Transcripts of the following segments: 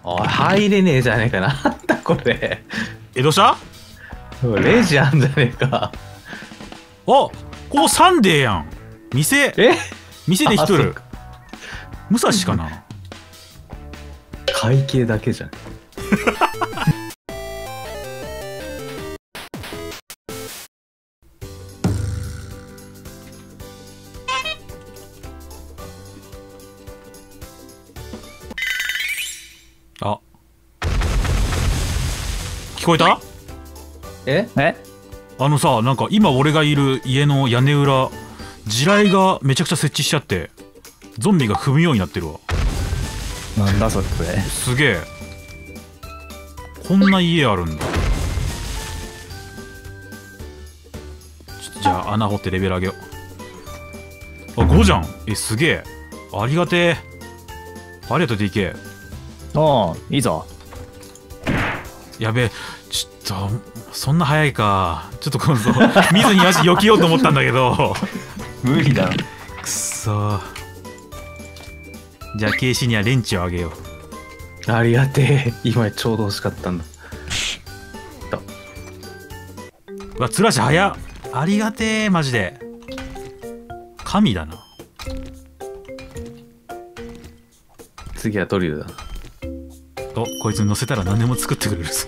おい、入れねえじゃねえかな。なんだこれ。 どうした？ レジあんじゃねえか。 ここサンデーやん。店で一人。武蔵かな。 会計だけじゃん。 あ、聞こえた？さ、なんか今俺がいる家の屋根裏、地雷がめちゃくちゃ設置しちゃってゾンビが踏むようになってるわ。 なんだそれ。 すげえ。こんな家あるんだ。じゃあ穴掘ってレベル上げよう。5じゃん。すげえ。ありがてえ。ありがとう DK。 いいぞ。 やべえ、ちょっとそんな早いか。ちょっと今度見ずにマジ避けようと思ったんだけど無理だろ。 くそ。じゃあケイシにはレンチをあげよう。 ありがてえ。今ちょうど欲しかったんだ。 うわ、つらし早っ。ありがてえ、マジで神だな。 次はドリルだな。 こいつに乗せたら何でも作ってくれるぞ。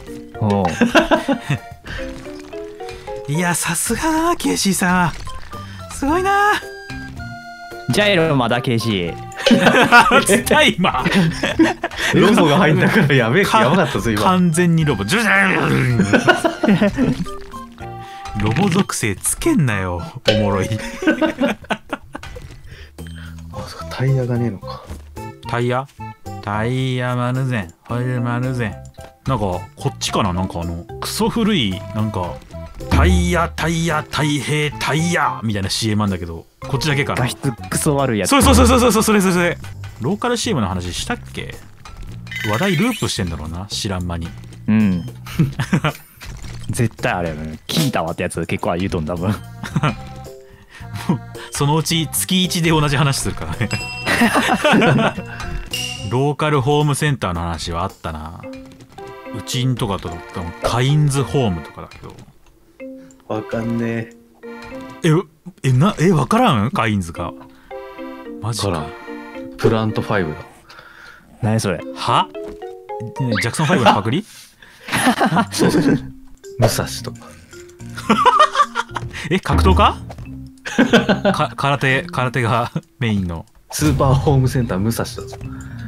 いや、さすがだなケイシーさん、すごいな。 ジャイロまだケイシ絶対今ロボが入んだからやばかったぞ今。 完全にロボ。ロボ属性つけんなよ、おもろい。 そうか、タイヤがねえのか。 タイヤ丸善、ホイール丸善。なんかこっちかな。なんかクソ古いなんかタイヤ太平タイヤみたいな CM なんだけど、こっちだけかな。 画質クソ悪いやつ。 そう、それ。ローカル CM の話したっけ？話題ループしてんだろうな、知らん間に。 絶対あれよね。聞いたわってやつ結構言うとんだ分。 そのうち月1で同じ話するからね。ローカルホームセンターの話はあったな。うちんとかとカインズホームとかだけど。 わかんねえ。わからん？カインズか。マジか。 プラント5だ。 何それ。 は？ジャクソン5のパクリ？ そう武蔵とか。 格闘家？空手がメインの。 スーパーホームセンター武蔵だぞ。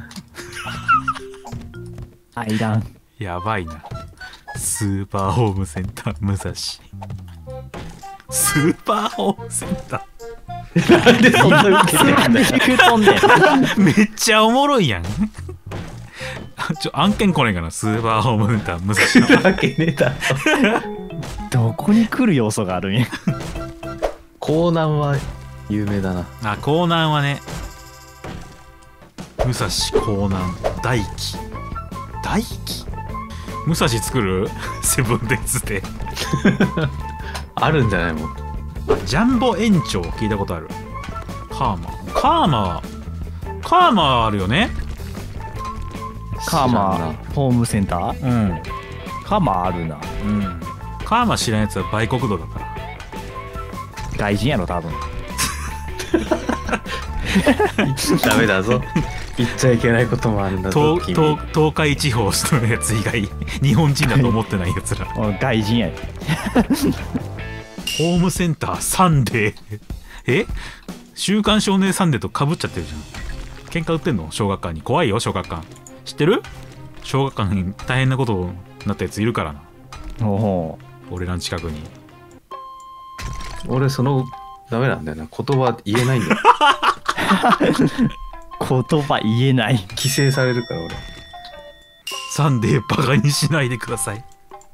いらん。 やばいな。スーパーホームセンター武蔵。スーパーホームセンター。 なんでそんな受けてるんだよ。 めっちゃおもろいやん。案件来ねえかな、スーパーホームセンター武蔵。 来るわけねえだろ。 どこに来る要素があるんや。 江南は有名だな。 江南はね。武蔵江南大輝武蔵作る？セブンデイズで。 あるんじゃないもん。 ジャンボ園長聞いたことある。カーマあるよね。 カーマホームセンター？カーマあるな。 カーマ知らんやつは売国度だから。 外人やろ多分。 ダメだぞ。言っちゃいけないこともあるんだぞ。 東海地方のやつ以外日本人だと思ってないやつら。 外人や。 ホームセンターサンデー。週刊少年サンデーとかぶっちゃってるじゃん。喧嘩売ってんの？小学館に。怖いよ小学館。知ってる？小学館に大変なことになったやついるからな。俺らの近くに。 俺ダメなんだよな。言葉言えないんだよ。 言葉言えない。 規制されるから俺。 サンデーバカにしないでください。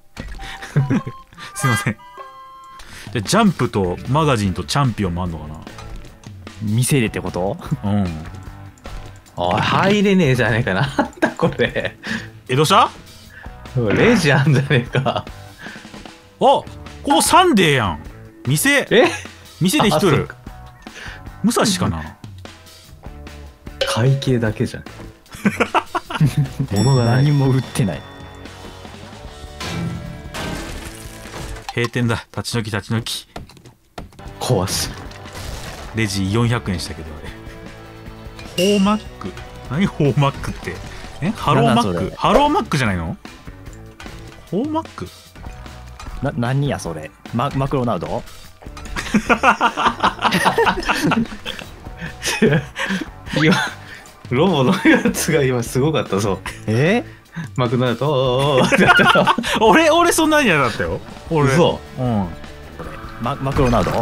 すいません。ジャンプとマガジンとチャンピオンもあんのかな。 店でってこと？ おい、入れねえじゃねえかな。なんだこれ。 どうした？ レジあんじゃねえか。 ここサンデーやん。店で一人。武蔵かな。 会計だけじゃん。 物がない。 何も売ってない。 閉店だ。立ち退き立ち退き。 壊す。 レジ400円したけどあれ。ホーマック。何ホーマックって。ハローマック。ハローマックじゃないの？ホーマック。 何やそれ。マクロナルド？ 今ロボのやつが今すごかったぞ。マクドナルド俺そんなに嫌だったよ。俺。 嘘。 うん。 マクロナルド。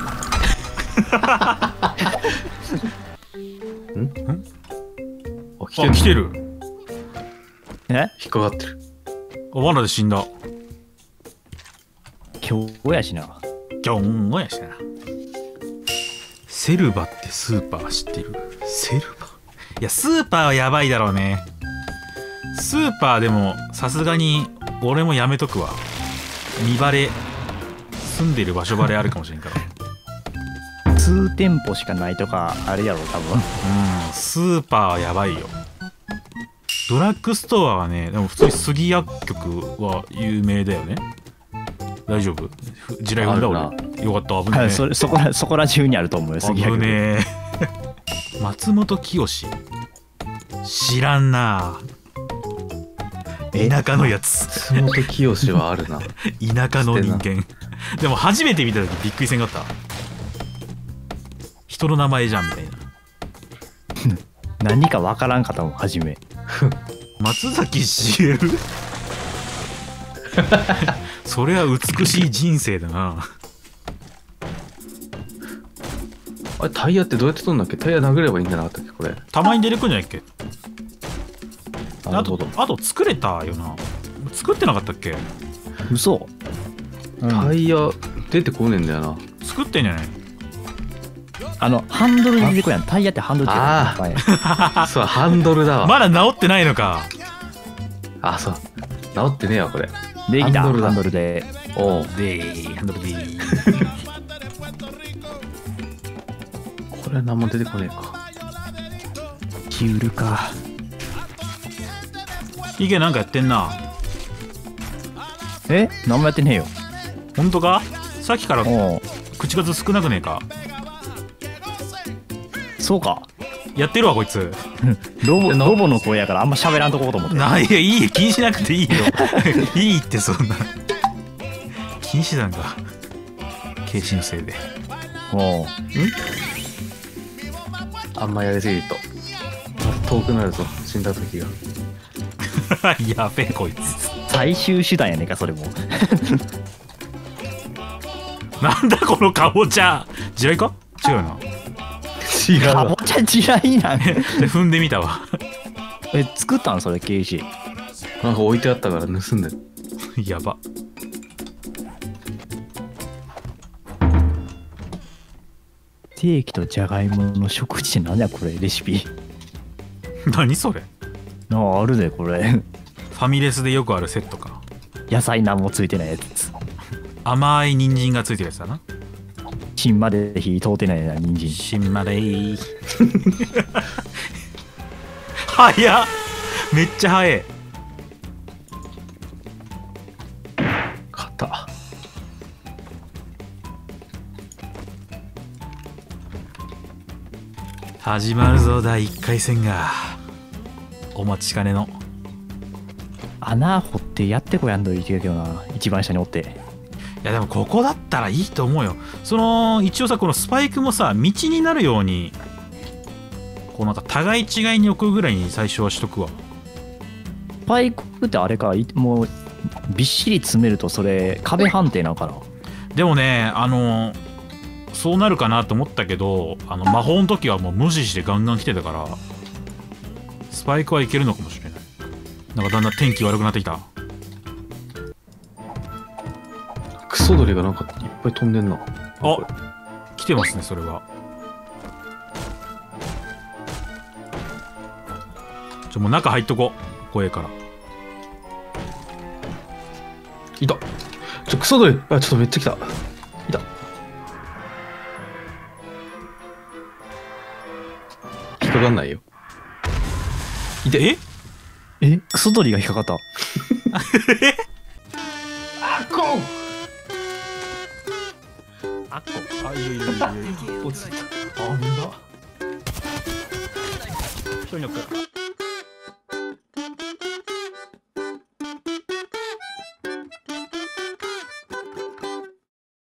来てる。 引っかかってる。 罠で死んだ。 今日やしな。 今日やしな。セルバってスーパー知ってる？セルバ。いやスーパーはやばいだろうね。スーパーでもさすがに俺もやめとくわ。見バレ、住んでる場所バレあるかもしれんから。 数店舗しかないとかあれやろ多分。 スーパーはやばいよ。ドラッグストアはね、でも普通に杉薬局は有名だよね。大丈夫？地雷踏んだ俺。よかった、危ねえ。 そこら中にあると思うよ、杉薬局。危ねえ。松本清知らんな。田舎のやつ。 松本清はあるな。 田舎の人間。でも初めて見た時びっくりせんかった。人の名前じゃんみたいな。 何かわからんかったもん初め。 松崎しげる。それは美しい人生だな。 あれタイヤってどうやって取るんだっけ？タイヤ殴ればいいんじゃなかったっけこれ。 たまに出てくんじゃないっけ？ なるほど。 あと作れたよな。作ってなかったっけ？ 嘘。 タイヤ出てこねえんだよな。 作ってんじゃない？ ハンドルで出てこやん。タイヤってハンドルってそうハンドルだわ。 まだ治ってないのか。 あ、そう治ってねえわこれ。 できた。ハンドルで。 おうでハンドルで。 これ何も出てこねえか。 ヒュールか。 ヒゲなんかやってんな。 何もやってねえよ。 ほんとか？さっきから口数少なくねえか。 そうか。 やってるわこいつ。 ロボの声やからあんま喋らんとこうと思って。 いやいい、気にしなくていいよ。いいってそんな。気にしてたんか。軽視のせいで。 あんまやりすぎると遠くなるぞ死んだ時が。 やべえこいつ。 最終手段やねんかそれも。 なんだこのかぼちゃ。地雷か？違うな。 違う。 かぼちゃ地雷なん。 踏んでみたわ。 作ったんそれケイシ。 なんか置いてあったから盗んでる。 やば。 ステーキとじゃがいもの食事って何やこれレシピ。 何それ？ あるでこれ。 ファミレスでよくあるセットか。 野菜何もついてないやつ。 甘い人参がついてるやつだな。 芯まで火通ってないな人参。 芯までい。早っ。めっちゃ早い。 肩。 始まるぞ第1回戦が。お待ちかねの。 穴掘ってやってこやんといけるけどな。一番下におって。 いやでもここだったらいいと思うよ。一応さこのスパイクもさ道になるようにこうなんか互い違いに置くぐらいに最初はしとくわ。 スパイクってあれかもうびっしり詰めるとそれ壁判定なのかな。 でもねそうなるかなと思ったけど魔法の時はもう無視してガンガン来てたからスパイクはいけるのかもしれない。なんかだんだん天気悪くなってきた。 クソ鳥がなんかいっぱい飛んでんな。 あ、来てますねそれは。もう中入っとこう。怖えから。 いた。クソ鳥。ちょっとめっちゃ来た。いた。引っかかんないよ。いて。 クソ鳥が引っかかった。 あっこあっこ。あ、いいよいいよいいよ。 落ちた。あんな。 一人の子。